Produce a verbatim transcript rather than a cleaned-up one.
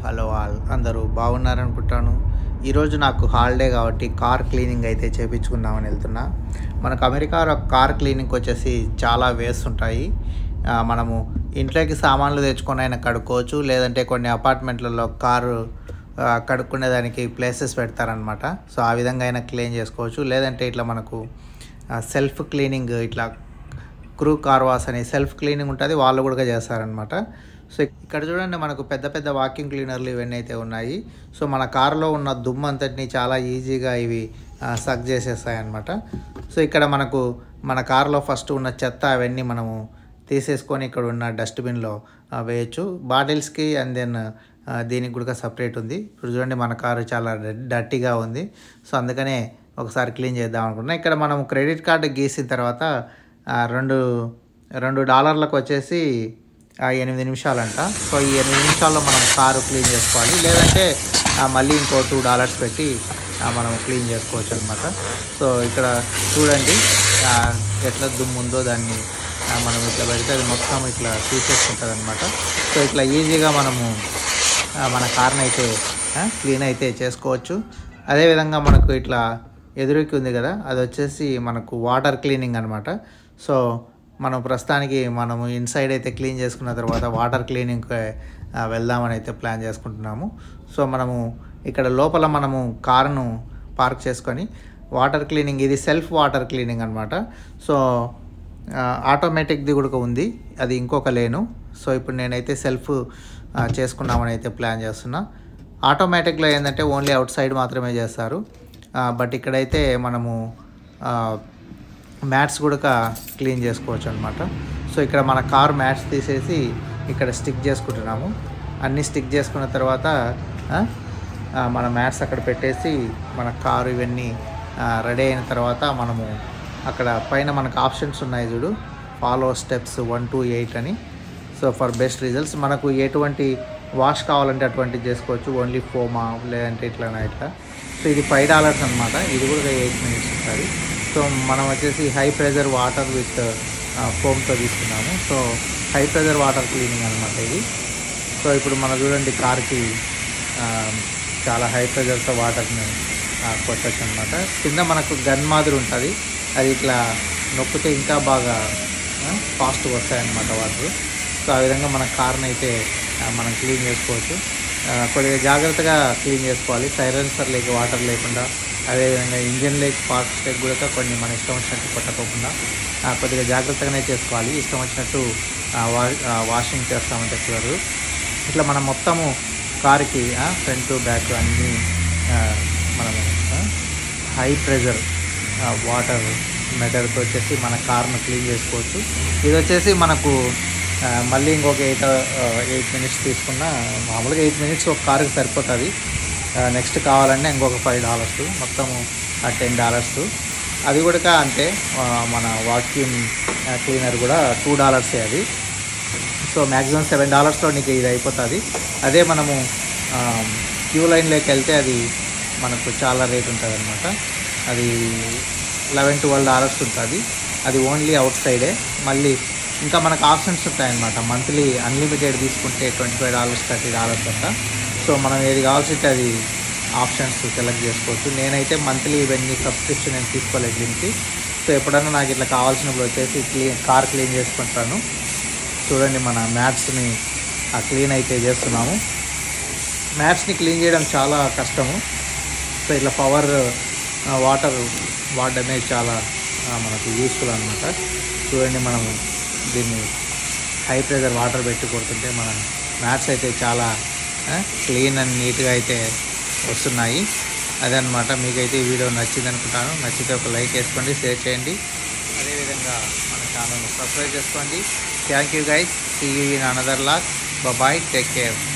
Hello all అందరూ బాగున్నారనుకుంటాను. ఈరోజు నాకు హాలిడే కాబట్టి కార్ క్లీనింగ్ అయితే చేయించుకుందామని వెళ్తున్నా. మనకు అమెరికాలో కార్ క్లీనింగ్కి వచ్చేసి చాలా వేస్ ఉంటాయి. మనము ఇంట్లోకి సామాన్లు తెచ్చుకొని అయినా కడుక్కోవచ్చు, లేదంటే కొన్ని అపార్ట్మెంట్లలో కారు కడుక్కునేదానికి ప్లేసెస్ పెడతారనమాట. సో ఆ విధంగా అయినా క్లీన్ చేసుకోవచ్చు. లేదంటే ఇట్లా మనకు సెల్ఫ్ క్లీనింగ్, ఇట్లా క్రూ కార్ వాష్ అని సెల్ఫ్ క్లీనింగ్ ఉంటుంది, వాళ్ళు కూడా చేస్తారనమాట. సో ఇక్కడ చూడండి, మనకు పెద్ద పెద్ద వాక్యూమ్ క్లీనర్లు ఇవన్నీ అయితే ఉన్నాయి. సో మన కారులో ఉన్న దుమ్ము అంతటిని చాలా ఈజీగా ఇవి సక్ చేసేస్తాయి అన్నమాట. సో ఇక్కడ మనకు మన కారులో ఫస్ట్ ఉన్న చెత్త అవన్నీ మనము తీసేసుకొని ఇక్కడ ఉన్న డస్ట్బిన్లో వేయచ్చు, బాటిల్స్కి. అండ్ దెన్ దీనికి కూడా సపరేట్ ఉంది. ఇప్పుడు చూడండి, మన కారు చాలా డర్టీగా ఉంది. సో అందుకనే ఒకసారి క్లీన్ చేద్దాం అనుకుంటున్నా. ఇక్కడ మనం క్రెడిట్ కార్డు గీసిన తర్వాత రెండు రెండు డాలర్లకు వచ్చేసి ఎనిమిది నిమిషాలంట. సో ఈ ఎనిమిది నిమిషాల్లో మనం కారు క్లీన్ చేసుకోవాలి, లేదంటే మళ్ళీ ఇంకో టూ డాలర్స్ పెట్టి మనం క్లీన్ చేసుకోవచ్చు అనమాట. సో ఇక్కడ చూడండి ఎట్లా దుమ్ము ఉందో, దాన్ని మనం ఇట్లా పెడితే అది మొత్తం ఇట్లా తీసేసుకుంటుంది అనమాట. సో ఇట్లా ఈజీగా మనము మన కార్ని అయితే క్లీన్ అయితే చేసుకోవచ్చు. అదేవిధంగా మనకు ఇట్లా ఎదురుకి ఉంది కదా, అది వచ్చేసి మనకు వాటర్ క్లీనింగ్ అనమాట. సో మనం ప్రస్తుతానికి మనము ఇన్సైడ్ అయితే క్లీన్ చేసుకున్న తర్వాత వాటర్ క్లీనింగ్కి వెళ్దామని అయితే ప్లాన్ చేసుకుంటున్నాము. సో మనము ఇక్కడ లోపల మనము కారును పార్క్ చేసుకొని వాటర్ క్లీనింగ్, ఇది సెల్ఫ్ వాటర్ క్లీనింగ్ అనమాట. సో ఆటోమేటిక్ది కూడా ఉంది, అది ఇంకొక లేను. సో ఇప్పుడు నేనైతే సెల్ఫ్ చేసుకున్నామని అయితే ప్లాన్ చేస్తున్నా. ఆటోమేటిక్లో ఏంటంటే ఓన్లీ అవుట్ సైడ్ మాత్రమే చేస్తారు, బట్ ఇక్కడైతే మనము మ్యాట్స్ కూడా క్లీన్ చేసుకోవచ్చు అనమాట. సో ఇక్కడ మన కార్ మ్యాట్స్ తీసేసి ఇక్కడ స్టిక్ చేసుకుంటున్నాము. అన్నీ స్టిక్ చేసుకున్న తర్వాత మన మ్యాట్స్ అక్కడ పెట్టేసి మన కారు ఇవన్నీ రెడీ అయిన తర్వాత మనము అక్కడ పైన మనకు ఆప్షన్స్ ఉన్నాయి చూడు, follow steps one to eight అని. సో ఫర్ బెస్ట్ రిజల్ట్స్ మనకు ఎటువంటి వాష్ కావాలంటే అటువంటిది చేసుకోవచ్చు, ఓన్లీ ఫోమా లేదంటే ఇట్లా ఇట్లా. సో ఇది ఫైవ్ డాలర్స్ అనమాట, ఇది కూడా ఎయిట్ మినిట్స్ ఉంటుంది. సో మనం వచ్చేసి హై ప్రెజర్ వాటర్ విత్ ఫోమ్తో తీసుకున్నాము. So high pressure water cleaning అనమాట ఇది. సో ఇప్పుడు మనం చూడండి, కార్కి చాలా హై ప్రెజర్తో వాటర్ని కొట్టచ్చు అనమాట. కింద మనకు గన్ మాదిరి ఉంటుంది, అది ఇట్లా నొక్కితే ఇంకా బాగా ఫాస్ట్గా వస్తాయన్నమాట వాటర్. సో ఆ విధంగా మన కార్ని అయితే మనం క్లీన్ చేసుకోవచ్చు. కొద్దిగా జాగ్రత్తగా క్లీన్ చేసుకోవాలి, సైలెన్సర్ లేక వాటర్ లేకుండా. అదేవిధంగా ఇంజన్ లేక్ స్పార్క్స్ లేక్ కూడా కొన్ని మన ఇష్టం వచ్చినట్టు కొట్టకోకుండా కొద్దిగా జాగ్రత్తగానే చేసుకోవాలి. ఇష్టం వచ్చినట్టు వా వాషింగ్ చేస్తామని చెప్పారు. ఇట్లా మనం మొత్తము కారుకి ఫ్రంట్ బ్యాక్ అన్నీ మనము హై ప్రెజర్ వాటర్ మెథడ్తో వచ్చేసి మన కార్ను క్లీన్ చేసుకోవచ్చు. ఇది వచ్చేసి మనకు మళ్ళీ ఇంకొక ఎయిట్ ఎయిట్ మినిట్స్ తీసుకున్న, మామూలుగా ఎయిట్ మినిట్స్ ఒక కారుకి సరిపోతుంది. నెక్స్ట్ కావాలంటే ఇంకొక ఫైవ్ డాలర్స్, మొత్తము టెన్ డాలర్స్. అది కూడా అంతే, మన వాక్యూమ్ క్లీనర్ కూడా టూ డాలర్సే అది. సో మ్యాక్సిమం సెవెన్ డాలర్స్లో నీకు ఇది అయిపోతుంది. అదే మనము క్యూ లైన్లోకి వెళ్తే అది మనకు చాలా రేట్ ఉంటుంది అనమాట. అది లెవెన్ ట్వెల్వ్ డాలర్స్ ఉంటుంది, అది ఓన్లీ అవుట్ సైడే. మళ్ళీ ఇంకా మనకు ఆప్షన్స్ ఉంటాయన్నమాట. మంత్లీ అన్లిమిటెడ్ తీసుకుంటే twenty five dollars thirty dollars అంట. సో మనం ఏది కావాల్సింటే అది ఆప్షన్స్ సెలెక్ట్ చేసుకోవచ్చు. నేనైతే మంత్లీ ఇవన్నీ సబ్స్క్రిప్షన్ నేను తీసుకోలేదు దీనికి. సో ఎప్పుడన్నా నాకు ఇట్లా కావాల్సినప్పుడు వచ్చేసి క్లీన్ కార్ క్లీన్ చేసుకుంటాను. చూడండి, మన మ్యాట్స్ని క్లీన్ అయితే చేస్తున్నాము. మ్యాట్స్ని క్లీన్ చేయడం చాలా కష్టము. సో ఇట్లా పవర్ వాటర్ వాడడమే చాలా మనకు యూస్ఫుల్ అనమాట. చూడండి, మనము దీన్ని హై ప్రెజర్ వాటర్ పెట్టి కొడుతుంటే మన మ్యాట్స్ అయితే చాలా క్లీన్ అండ్ నీట్గా అయితే వస్తున్నాయి. అదనమాట. మీకైతే ఈ వీడియో నచ్చింది అనుకుంటాను. నచ్చితే ఒక లైక్ వేసుకోండి, షేర్ చేయండి. అదేవిధంగా మన ఛానల్ని సబ్స్క్రైబ్ చేసుకోండి. Thank you guys, see you in another vlog. Bye, take care.